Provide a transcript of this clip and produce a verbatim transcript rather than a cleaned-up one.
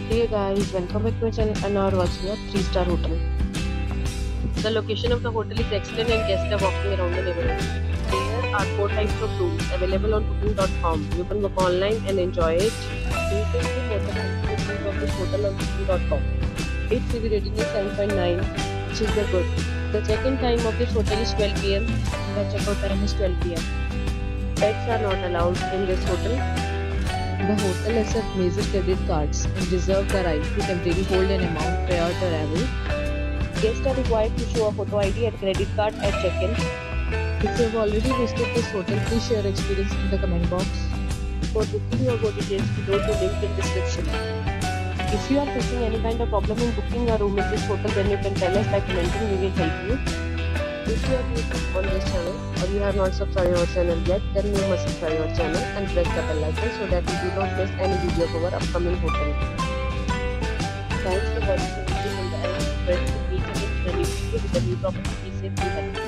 Hey guys, welcome back to my channel and now we're watching a three star hotel. The location of the hotel is excellent and guests are walking around the neighborhood. There are four types of rooms available on booking dot com. You can book online and enjoy it. You can see more than one hundred reviews of this hotel on booking dot com. Its review rating is seven point nine, which is very good. The check-in time of this hotel is twelve p m and the check-out time is twelve p m Pets are not allowed in this hotel. The hotel accepts major credit cards and reserves the right to temporarily hold an amount prior to arrival. Guests are required to show a photo I D and credit card at check-in. If you have already visited this hotel, please share your experience in the comment box. For booking or more details, below the link in description. If you are facing any kind of problem in booking a room in this hotel, then you can tell us by commenting. We will help you. If you are new on this channel or you have not subscribed our channel yet, then you must subscribe our channel and press the bell icon so that you do not miss any video of our upcoming hotel. Thanks for watching the video and the end. Friends, to meet again in a new video with a new property. Be safe, be happy.